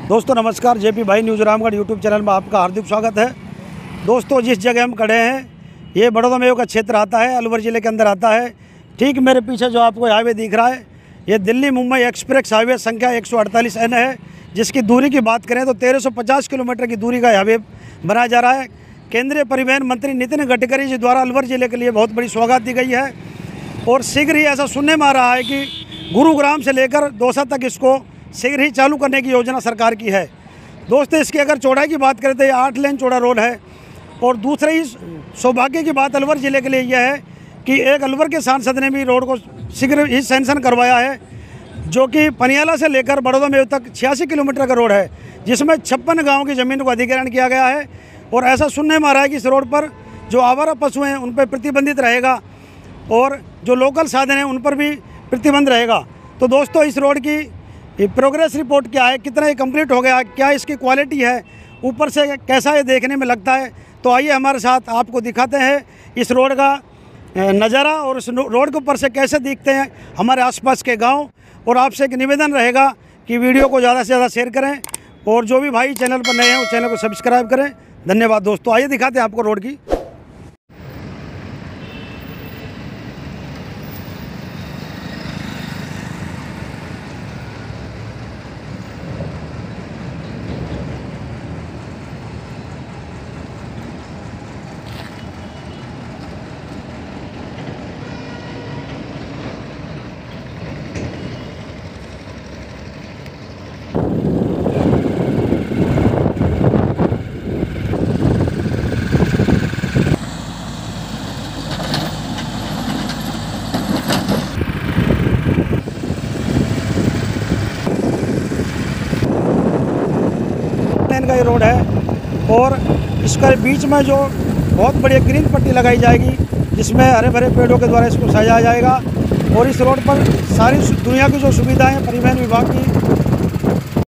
दोस्तों नमस्कार, जेपी भाई न्यूज़ रामगढ़ यूट्यूब चैनल में आपका हार्दिक स्वागत है। दोस्तों जिस जगह हम खड़े हैं ये बड़ौदा मेव का क्षेत्र आता है, अलवर ज़िले के अंदर आता है। ठीक मेरे पीछे जो आपको हाईवे दिख रहा है ये दिल्ली मुंबई एक्सप्रेस हाईवे संख्या 148N है, जिसकी दूरी की बात करें तो 1350 किलोमीटर की दूरी का हाईवे बनाया जा रहा है। केंद्रीय परिवहन मंत्री नितिन गडकरी जी द्वारा अलवर ज़िले के लिए बहुत बड़ी सौगात दी गई है और शीघ्र ही ऐसा सुनने में आ रहा है कि गुरुग्राम से लेकर दौसा तक इसको शीघ्र ही चालू करने की योजना सरकार की है। दोस्तों इसकी अगर चौड़ाई की बात करें तो ये 8 लेन चौड़ा रोड है। और दूसरे ही सौभाग्य की बात अलवर ज़िले के लिए यह है कि एक अलवर के सांसद ने भी रोड को शीघ्र ही सैंक्शन करवाया है, जो कि पनियाला से लेकर बड़ौदा मेव तक 86 किलोमीटर का रोड है, जिसमें 56 गाँव की ज़मीन को अधिग्रहण किया गया है। और ऐसा सुनने में आ रहा है कि इस रोड पर जो आवारा पशु हैं उन पर प्रतिबंधित रहेगा और जो लोकल साधन हैं उन पर भी प्रतिबंध रहेगा। तो दोस्तों इस रोड की प्रोग्रेस रिपोर्ट क्या है, कितना ये कंप्लीट हो गया, क्या इसकी क्वालिटी है, ऊपर से कैसा ये देखने में लगता है, तो आइए हमारे साथ आपको दिखाते हैं इस रोड का नज़ारा और इस रोड के ऊपर से कैसे दिखते हैं हमारे आसपास के गांव। और आपसे एक निवेदन रहेगा कि वीडियो को ज़्यादा से ज़्यादा शेयर करें और जो भी भाई चैनल पर नए हैं उस चैनल को सब्सक्राइब करें। धन्यवाद दोस्तों। आइए दिखाते हैं आपको रोड की। का ये रोड है और इसका बीच में जो बहुत बड़ी ग्रीन पट्टी लगाई जाएगी, जिसमें हरे भरे पेड़ों के द्वारा इसको सजाया जाएगा। और इस रोड पर सारी दुनिया की जो सुविधाएं हैं परिवहन विभाग की।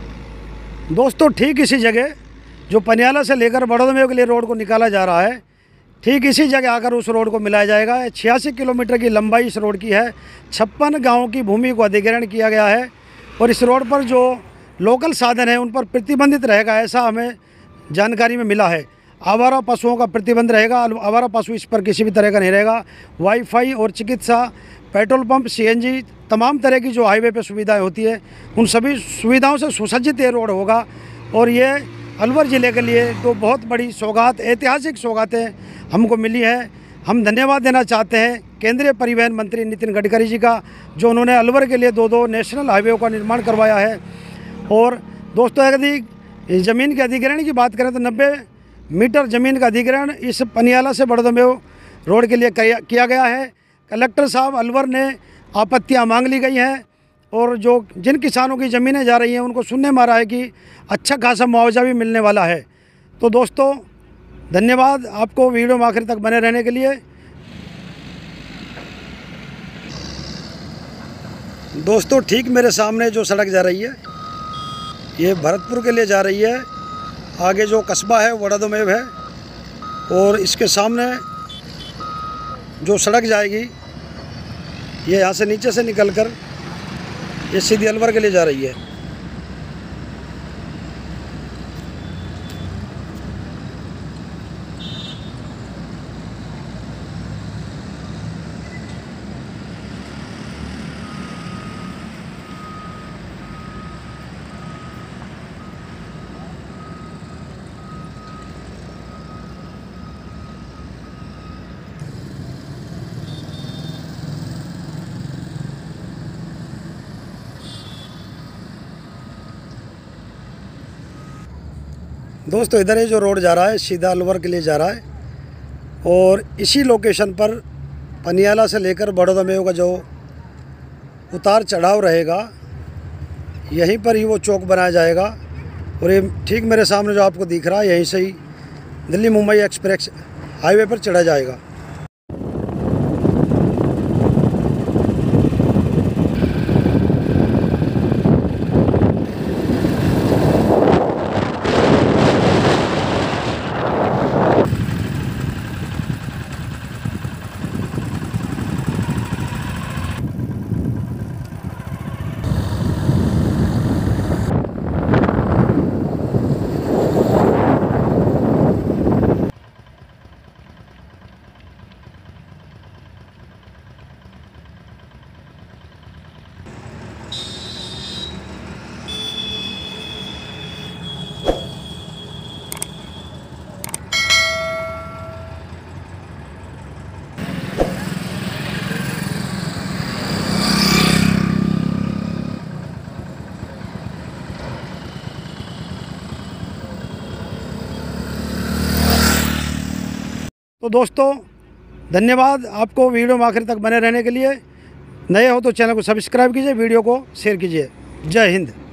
दोस्तों ठीक इसी जगह जो पनियाला से लेकर बड़ौदा मेव के लिए रोड को निकाला जा रहा है, ठीक इसी जगह आकर उस रोड को मिलाया जाएगा। 86 किलोमीटर की लंबाई इस रोड की है। 56 गाँव की भूमि को अधिग्रहण किया गया है और इस रोड पर जो लोकल साधन है उन पर प्रतिबंधित रहेगा, ऐसा हमें जानकारी में मिला है। आवारा पशुओं का प्रतिबंध रहेगा, आवारा पशु इस पर किसी भी तरह का नहीं रहेगा। वाईफाई और चिकित्सा, पेट्रोल पंप, सीएनजी, तमाम तरह की जो हाईवे पे सुविधाएं होती है उन सभी सुविधाओं से सुसज्जित ये रोड होगा। और ये अलवर ज़िले के लिए तो बहुत बड़ी सौगात, ऐतिहासिक सौगातें हमको मिली है। हम धन्यवाद देना चाहते हैं केंद्रीय परिवहन मंत्री नितिन गडकरी जी का, जो उन्होंने अलवर के लिए दो नेशनल हाईवे का निर्माण करवाया है। और दोस्तों यदि ज़मीन के अधिग्रहण की बात करें तो 90 मीटर ज़मीन का अधिग्रहण इस पनियाला से बड़ौदा मेव रोड के लिए किया गया है। कलेक्टर साहब अलवर ने आपत्तियां मांग ली गई हैं और जो जिन किसानों की ज़मीनें जा रही हैं उनको सुनने में आ रहा है कि अच्छा खासा मुआवजा भी मिलने वाला है। तो दोस्तों धन्यवाद आपको वीडियो में आखिर तक बने रहने के लिए। दोस्तों ठीक मेरे सामने जो सड़क जा रही है ये भरतपुर के लिए जा रही है। आगे जो कस्बा है बड़ौदा मेव है और इसके सामने जो सड़क जाएगी ये यहाँ से नीचे से निकलकर ये सीधी अलवर के लिए जा रही है। दोस्तों इधर ये जो रोड जा रहा है सीधा अलवर के लिए जा रहा है और इसी लोकेशन पर पनियाला से लेकर बड़ौदा मेव का जो उतार चढ़ाव रहेगा यहीं पर ही वो चौक बनाया जाएगा। और ये ठीक मेरे सामने जो आपको दिख रहा है यहीं से ही दिल्ली मुंबई एक्सप्रेस हाईवे पर चढ़ा जाएगा। तो दोस्तों धन्यवाद आपको वीडियो में आखिर तक बने रहने के लिए। नए हो तो चैनल को सब्सक्राइब कीजिए, वीडियो को शेयर कीजिए। जय हिंद।